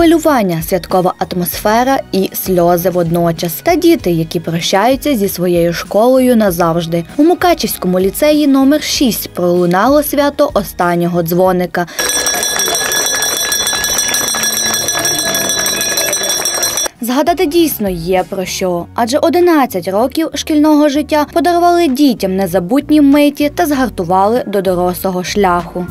хвилювання, святкова атмосфера і сльози водночас. Та діти, які прощаються зі своєю школою назавжди. У Мукачівському ліцеї номер 6 пролунало свято останнього дзвоника. Згадати дійсно є про що, адже 11 років шкільного життя подарували дітям незабутні миті та згартували до дорослого шляху.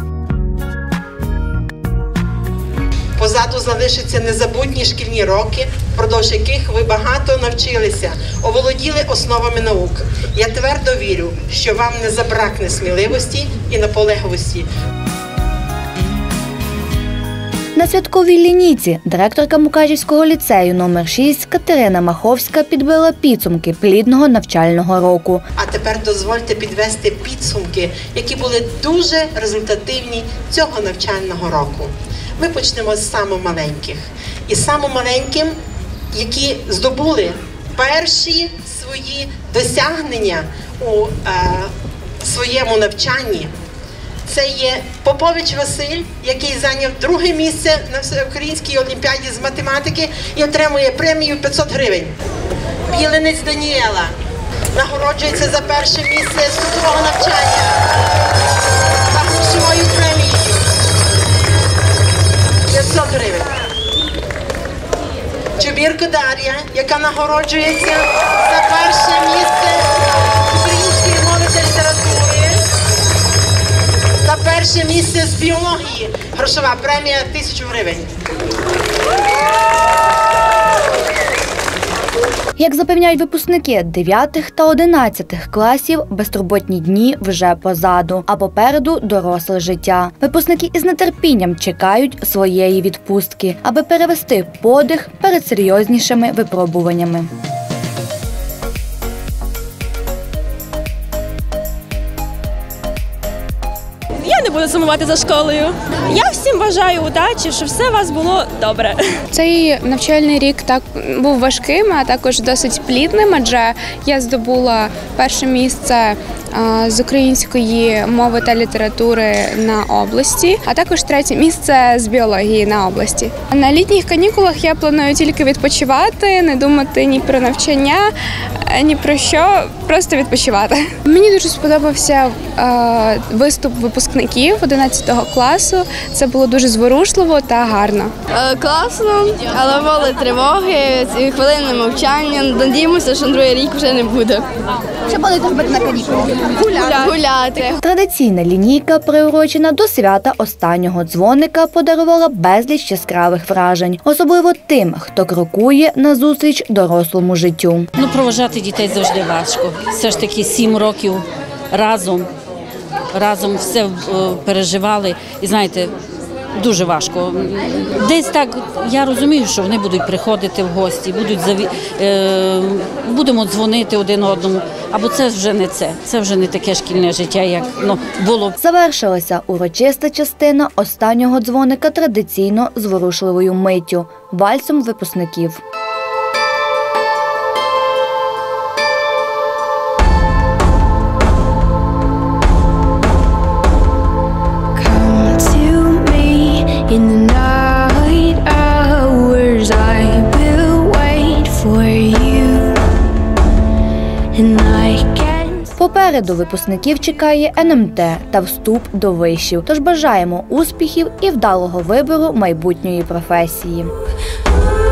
Позаду залишаться незабутні шкільні роки, впродовж яких ви багато навчилися, оволоділи основами наук. Я твердо вірю, що вам не забракне сміливості і наполегливості. На святковій лінійці директорка Мукачівського ліцею номер 6 Катерина Маховська підбила підсумки плідного навчального року. А тепер дозвольте підвести підсумки, які були дуже результативні цього навчального року. Ми почнемо з самомаленьких. І самомаленьким, які здобули перші свої досягнення у своєму навчанні, це є Попович Василь, який зайняв друге місце на Всеукраїнській олімпіаді з математики і отримує премію 500 гривень. Білинець Даніела нагороджується за перше місце строкового навчання за грошовою премією 500 гривень. Чубірко Дар'я, яка нагороджується за перше місце української мови та літератури, за перше місце з біології, грошова премія 1000 гривень. Як запевняють випускники 9 та 11 класів, безтурботні дні вже позаду, а попереду доросле життя. Випускники із нетерпінням чекають своєї відпустки, аби перевести подих перед серйознішими випробуваннями. Я не буду сумувати за школою. Я всім бажаю удачі, щоб все у вас було добре. Цей навчальний рік так був важким, а також досить плідним, адже я здобула перше місце з української мови та літератури на області, а також третє місце з біології на області. На літніх канікулах я планую тільки відпочивати, не думати ні про навчання, ні про що, просто відпочивати. Мені дуже сподобався виступ випускників 11 класу. Це було дуже зворушливо та гарно. Класно, але були тривоги, хвилини мовчання. Надіємося, що другий рік вже не буде. Що будете робити на канікулах? Гуляти. Традиційна лінійка, приурочена до свята останнього дзвоника, подарувала безліч яскравих вражень, особливо тим, хто крокує назустріч дорослому життю. Проважати дітей завжди важко. Все ж таки 7 років разом все переживали і, знаєте, дуже важко. Десь так, я розумію, що вони будуть приходити в гості, будемо дзвонити один одному, або це вже не це. Це вже не таке шкільне життя, як було. Завершилася урочиста частина останнього дзвоника традиційно зворушливою миттю – вальсом випускників. In the night hours I will wait for you and I can't... Попереду випускників чекає НМТ та вступ до вишів. Тож бажаємо успіхів і вдалого вибору майбутньої професії.